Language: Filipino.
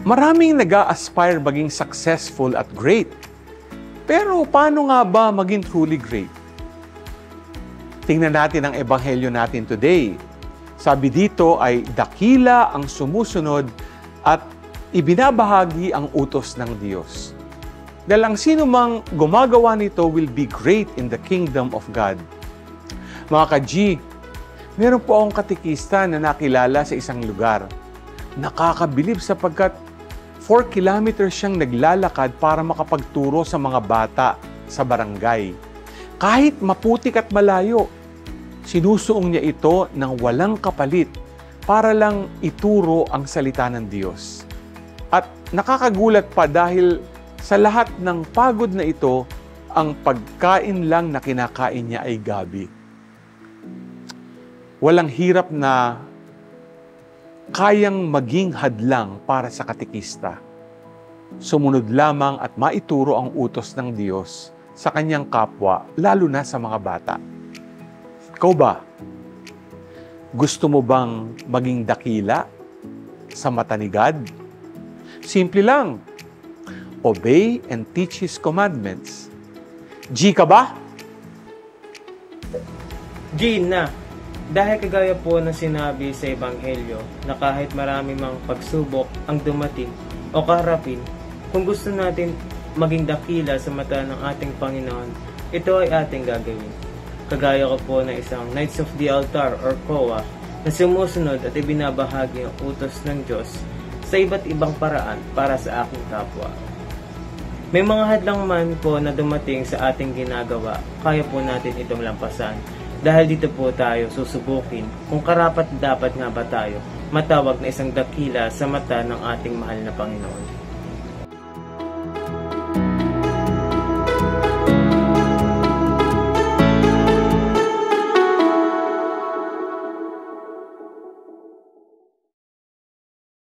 Maraming nag-a-aspire maging successful at great. Pero paano nga ba maging truly great? Tingnan natin ang ebanghelyo natin today. Sabi dito ay dakila ang sumusunod at ibinabahagi ang utos ng Diyos. Dahil ang sino mang gumagawa nito will be great in the kingdom of God. Mga ka-G, meron po akong katikista na nakilala sa isang lugar. Nakakabilib sapagkat 4 kilometers siyang naglalakad para makapagturo sa mga bata sa barangay. Kahit maputik at malayo, sinusuong niya ito ng walang kapalit para lang ituro ang salita ng Diyos. At nakakagulat pa dahil sa lahat ng pagod na ito, ang pagkain lang na kinakain niya ay gabi. Walang hirap na kayang maging hadlang para sa katikista. Sumunod lamang at maituro ang utos ng Diyos sa kanyang kapwa, lalo na sa mga bata. Ikaw ba? Gusto mo bang maging dakila sa mata ni God? Simple lang. Obey and teach His commandments. G ka ba? G na. Dahil kagaya po na sinabi sa Ebanghelyo na kahit marami mang pagsubok ang dumating o kaharapin, kung gusto natin maging dakila sa mata ng ating Panginoon, ito ay ating gagawin. Kagaya ko po na isang Knights of the Altar or COA na sumusunod at ibinabahagi ang utos ng Diyos sa iba't ibang paraan para sa aking kapwa. May mga hadlang man po na dumating sa ating ginagawa, kaya po natin itong lampasan. Dahil dito po tayo susubukin kung karapat dapat nga ba tayo matawag na isang dakila sa mata ng ating mahal na Panginoon.